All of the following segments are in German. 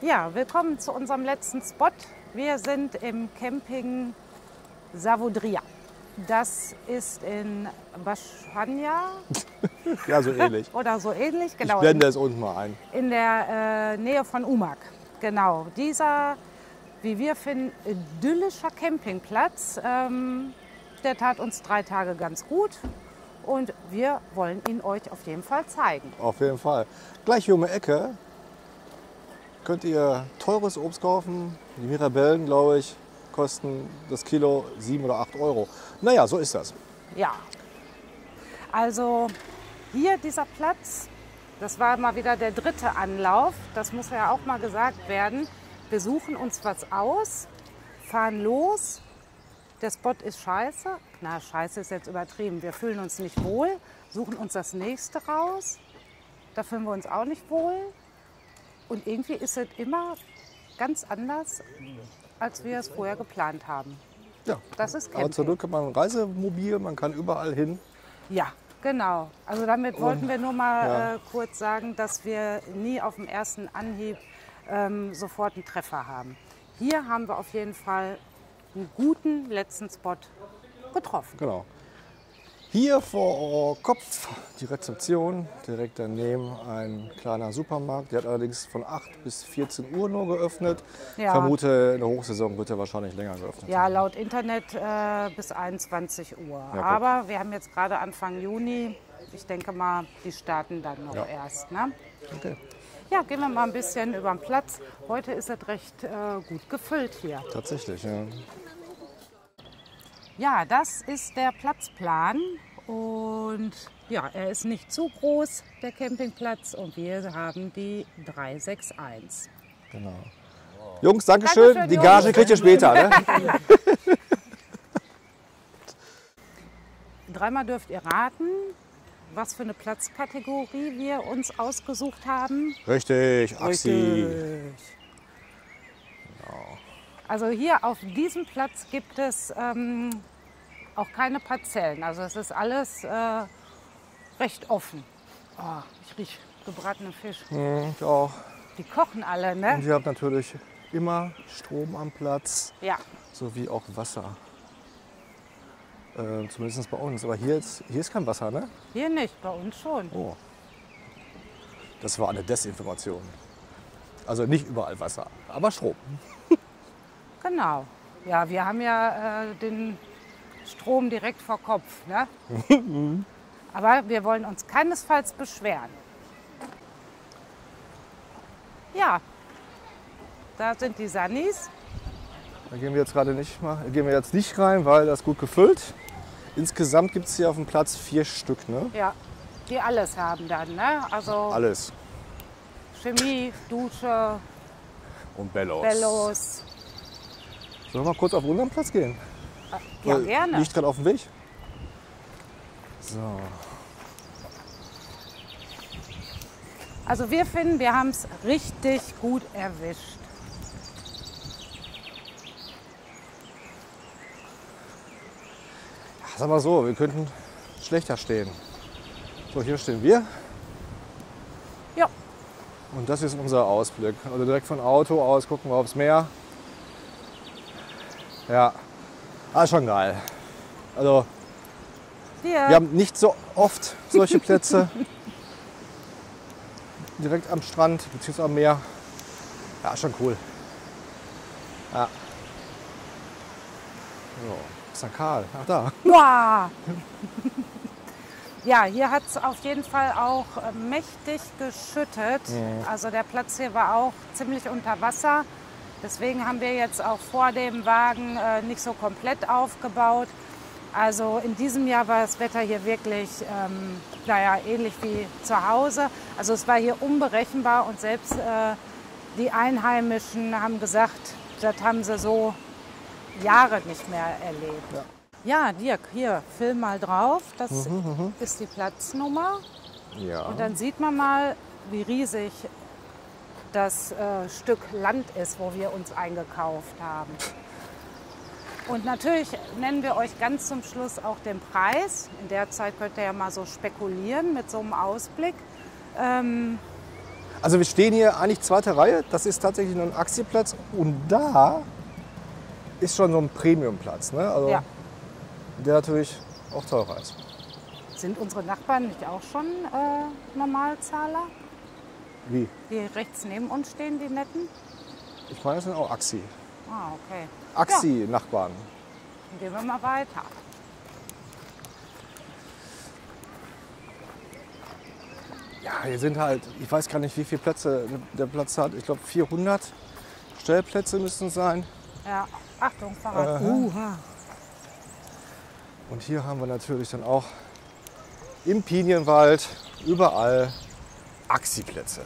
Ja, willkommen zu unserem letzten Spot. Wir sind im Camping Savudria. Das ist in Baschania. Ja, so ähnlich. Oder so ähnlich, genau. Ich blende es unten mal ein. In der Nähe von Umag. Genau. Dieser, wie wir finden, idyllischer Campingplatz, der tat uns 3 Tage ganz gut. Und wir wollen ihn euch auf jeden Fall zeigen. Auf jeden Fall. Gleich hier um die Ecke könnt ihr teures Obst kaufen. Die Mirabellen, glaube ich, kosten das Kilo 7 oder 8 Euro. Naja, so ist das. Ja, also hier dieser Platz, das war mal wieder der 3. Anlauf. Das muss ja auch mal gesagt werden. Wir suchen uns was aus, fahren los. Der Spot ist scheiße. Na, scheiße ist jetzt übertrieben. Wir fühlen uns nicht wohl, suchen uns das nächste raus. Da fühlen wir uns auch nicht wohl. Und irgendwie ist es immer ganz anders, als wir es vorher geplant haben. Ja, Das ist aber Camping. zur Glück hat man ein Reisemobil, man kann überall hin. Ja, genau. Also damit wollten wir nur mal ja. kurz sagen, dass wir nie auf dem ersten Anhieb sofort einen Treffer haben. Hier haben wir auf jeden Fall einen guten letzten Spot getroffen. Genau. Hier vor Kopf die Rezeption, direkt daneben ein kleiner Supermarkt. Der hat allerdings von 8 bis 14 Uhr nur geöffnet. Ja. Ich vermute, in der Hochsaison wird er wahrscheinlich länger geöffnet. Ja, laut Internet bis 21 Uhr. Ja, aber wir haben jetzt gerade Anfang Juni. Ich denke mal, die starten dann noch erst. Ne? Okay. Ja, gehen wir mal ein bisschen über den Platz. Heute ist es recht gut gefüllt hier. Tatsächlich, ja. Ja, das ist der Platzplan und ja, er ist nicht zu groß, der Campingplatz, und wir haben die 361. Genau. Jungs, Dankeschön. Dankeschön, Die Jungs. Gage kriegt ihr später. Ne? Dreimal dürft ihr raten, was für eine Platzkategorie wir uns ausgesucht haben. Richtig, Axi. Richtig. Also hier auf diesem Platz gibt es auch keine Parzellen. Also es ist alles recht offen. Oh, ich rieche gebratenen Fisch. Ich auch. Die kochen alle, ne? Und ihr habt natürlich immer Strom am Platz, Ja. sowie auch Wasser. Zumindest bei uns. Aber hier ist kein Wasser, ne? Hier nicht, bei uns schon. Oh. Das war eine Desinformation. Also nicht überall Wasser, aber Strom. Genau. Ja, wir haben ja den Strom direkt vor Kopf, ne? Aber wir wollen uns keinesfalls beschweren. Ja, da sind die Sannis. Da gehen wir jetzt gerade nicht rein, weil das ist gut gefüllt. Insgesamt gibt es hier auf dem Platz 4 Stück, ne? Ja, die alles haben dann, ne? Also Alles. Chemie, Dusche, Und Bellos. Bellos. Sollen wir mal kurz auf unseren Platz gehen? Ja, Weil gerne. Liegt gerade auf dem Weg. So. Also wir finden, wir haben es richtig gut erwischt. Sag mal so, wir könnten schlechter stehen. So, hier stehen wir. Ja, Und das ist unser Ausblick. Also direkt von Auto aus gucken wir aufs Meer. Ja, schon geil. Also wir haben nicht so oft solche Plätze direkt am Strand bzw. am Meer. Ja, schon cool. Ja. So, ist dann Karl. Ach da. Wow. Ja, hier hat es auf jeden Fall auch mächtig geschüttet. Also der Platz hier war auch ziemlich unter Wasser. Deswegen haben wir jetzt auch vor dem Wagen nicht so komplett aufgebaut. Also in diesem Jahr war das Wetter hier wirklich ähnlich wie zu Hause. Also es war hier unberechenbar und selbst die Einheimischen haben gesagt, das haben sie so Jahre nicht mehr erlebt. Ja, Dirk, hier, film mal drauf. Das ist die Platznummer. Ja. Und dann sieht man mal, wie riesig das Stück Land ist, wo wir uns eingekauft haben. Und natürlich nennen wir euch ganz zum Schluss auch den Preis. In der Zeit könnt ihr ja mal so spekulieren mit so einem Ausblick. Also wir stehen hier eigentlich zweite Reihe. Das ist tatsächlich nur ein Axi-Platz. Und da ist schon so ein Premium-Platz. Ne? Also Ja. der natürlich auch teurer ist. Sind unsere Nachbarn nicht auch schon Normalzahler? Wie? Die rechts neben uns stehen, die netten? Ich meine, das sind auch Axi. Ah, okay. Axi-Nachbarn. Dann gehen wir mal weiter. Ja, hier sind halt, ich weiß gar nicht, wie viele Plätze der Platz hat. Ich glaube 400 Stellplätze müssen es sein. Ja, Achtung, Fahrrad. Und hier haben wir natürlich dann auch im Pinienwald überall Axi-Plätze.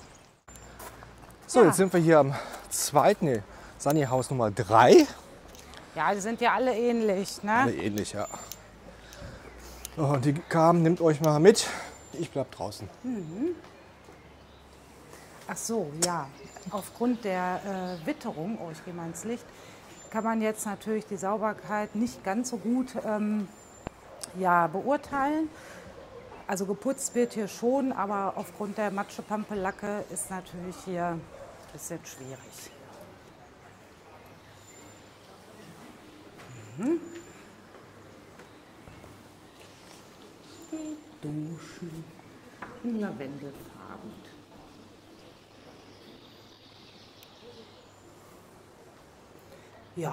So, Ja. jetzt sind wir hier am zweiten, Sunny-Haus Nummer 3. Ja, die sind ja alle ähnlich, ne? Alle ähnlich, ja. So, und die kamen, nehmt euch mal mit. Ich bleib draußen. Ach so, ja. Aufgrund der Witterung, oh, ich gehe mal ins Licht, kann man jetzt natürlich die Sauberkeit nicht ganz so gut beurteilen. Also geputzt wird hier schon, aber aufgrund der Matschepampelacke ist natürlich hier ein bisschen schwierig. Die Duschen in Lavendelfarben. Ja.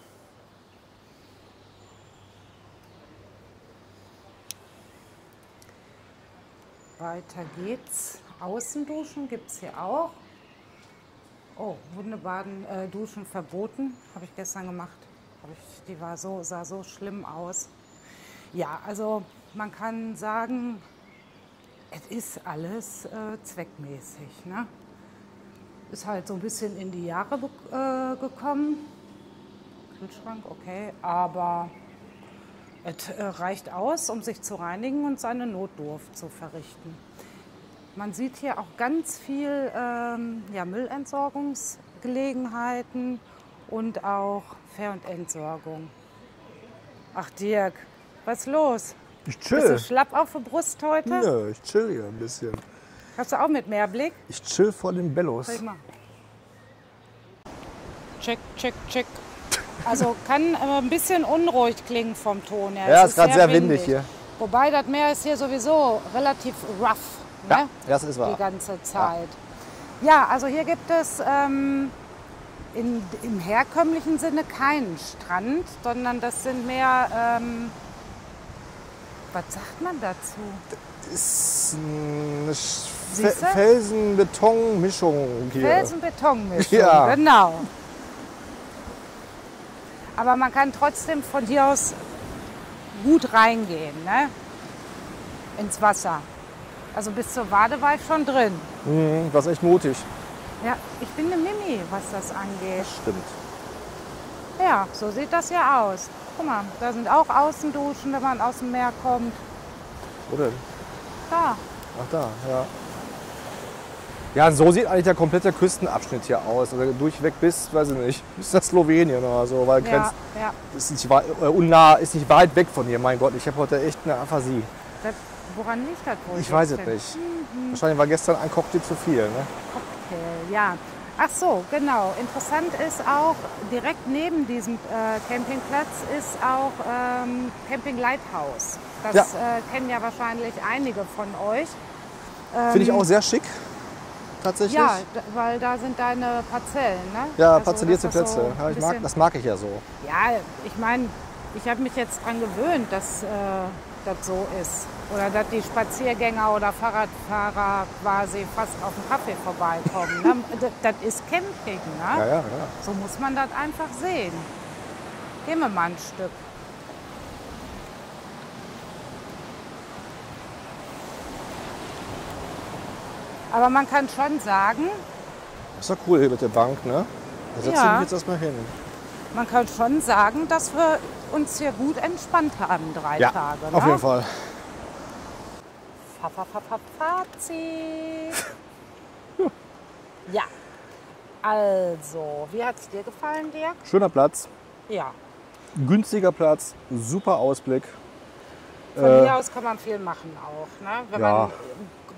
Weiter geht's. Außenduschen gibt es hier auch. Oh, Hundebaden, Duschen verboten. Habe ich gestern gemacht. Die sah so schlimm aus. Ja, also man kann sagen, es ist alles zweckmäßig. Ne? Ist halt so ein bisschen in die Jahre gekommen. Kühlschrank, okay, aber es reicht aus, um sich zu reinigen und seine Notdurft zu verrichten. Man sieht hier auch ganz viel Müllentsorgungsgelegenheiten und auch Ver- und Entsorgung. Ach Dirk, was ist los? Ich Bist du chill. schlapp auf der Brust heute? Nö, ich chill hier ein bisschen. Hast du auch mit Mehrblick? Ich chill vor den Bellos. Soll ich mal? Check, check, check. Also kann ein bisschen unruhig klingen vom Ton her. Ja, Es ist gerade sehr windig hier. Wobei das Meer ist hier sowieso relativ rough, Ja, ne? das ist Die wahr. ganze Zeit. Ja, also hier gibt es im herkömmlichen Sinne keinen Strand, sondern das sind mehr, was sagt man dazu? Ist eine Siehste? Felsen-Beton-Mischung hier. Felsen-Beton-Mischung, Ja. genau. Aber man kann trotzdem von hier aus gut reingehen, ne? Ins Wasser. Also bis zur Wade war ich schon drin. Das ist echt mutig. Ja, ich bin eine Mimi, was das angeht. Stimmt. Ja, so sieht das ja aus. Guck mal, da sind auch Außenduschen, wenn man aus dem Meer kommt. Wo denn? Da. Ach da, ja. Ja, so sieht eigentlich der komplette Küstenabschnitt hier aus. Also durchweg bis, weiß ich nicht, bis nach Slowenien oder so. Weil Ja, ja. ist nicht weit weg von hier. Mein Gott, ich habe heute echt eine Aphasie. Woran liegt das wohl? Ich weiß es jetzt denn? nicht. Wahrscheinlich war gestern ein Cocktail zu viel. Ne? Cocktail, ja. Ach so, genau. Interessant ist auch, direkt neben diesem Campingplatz ist auch Camping Lighthouse. Das kennen ja wahrscheinlich einige von euch. Finde ich auch sehr schick. Tatsächlich. Ja, weil da sind deine Parzellen, ne? Ja, Also, parzellierte dass das Plätze. so Ja, ein bisschen- das mag ich ja so. Ja, ich meine, ich habe mich jetzt daran gewöhnt, dass das so ist. Oder dass die Spaziergänger oder Fahrradfahrer quasi fast auf den Kaffee vorbeikommen. Ne? Das ist Camping, ne? Ja, ja, ja. So muss man das einfach sehen. Gehen wir mal ein Stück. Aber man kann schon sagen, Ist doch cool hier mit der Bank, ne? Da setze ich Ja. mich jetzt erstmal hin. man kann schon sagen, dass wir uns hier gut entspannt haben, 3 Ja, Tage. auf ne? jeden Fall. Fazit. Ja, also, wie hat es dir gefallen, Dirk? Schöner Platz, Ja, günstiger Platz, super Ausblick. von hier aus kann man viel machen auch. Ne? Wenn ja. man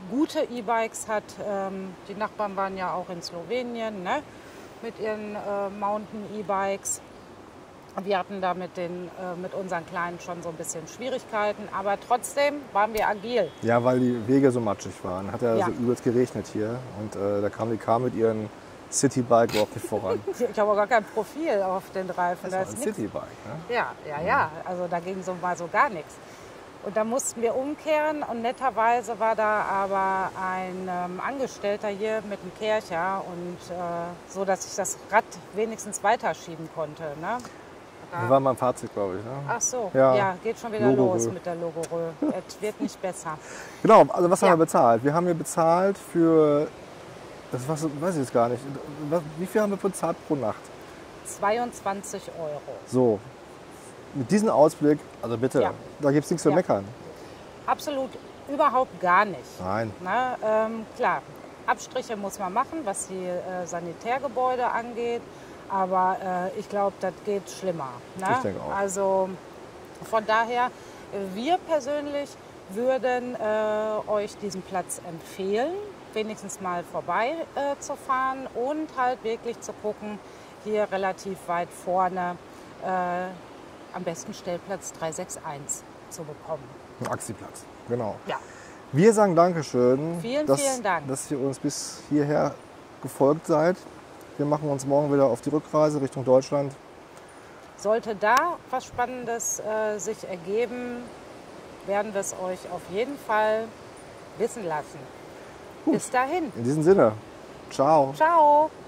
gute E-Bikes hat. Die Nachbarn waren ja auch in Slowenien, ne? Mit ihren Mountain-E-Bikes. Wir hatten da mit unseren Kleinen schon so ein bisschen Schwierigkeiten, aber trotzdem waren wir agil. Ja, weil die Wege so matschig waren. Hat ja Ja. so übelst geregnet hier. Und da kam die mit ihren Citybike überhaupt nicht voran. Ich habe auch gar kein Profil auf den Reifen. Das Da war ist ein nichts. Citybike, ne? Ja. Also da ging so mal so gar nichts. Und da mussten wir umkehren und netterweise war da aber ein Angestellter hier mit einem Kercher und so, dass ich das Rad wenigstens weiterschieben konnte. Ne? Das war mein Fahrzeug, glaube ich. Ne? Ach so, Ja. ja, geht schon wieder Logorö. los mit der Logorö. Es wird nicht besser. Genau, also was haben Ja. wir bezahlt? Wir haben hier bezahlt für, das weiß ich jetzt gar nicht, wie viel haben wir bezahlt pro Nacht? 22 €. So, mit diesem Ausblick, also bitte, Ja. da gibt es nichts zu Ja. meckern. Absolut überhaupt gar nicht. Nein. Na, klar, Abstriche muss man machen, was die Sanitärgebäude angeht. Aber ich glaube, das geht schlimmer. Ne? Ich denke auch. Also von daher, wir persönlich würden euch diesen Platz empfehlen, wenigstens mal vorbei zu fahren und halt wirklich zu gucken, hier relativ weit vorne am besten Stellplatz 361 zu bekommen. Ein Axiplatz, genau. Ja, Wir sagen Dankeschön, Vielen Dank. dass ihr uns bis hierher gefolgt seid. Wir machen uns morgen wieder auf die Rückreise Richtung Deutschland. sollte da was Spannendes sich ergeben, werden wir es euch auf jeden Fall wissen lassen. Bis dahin. In diesem Sinne, ciao. Ciao.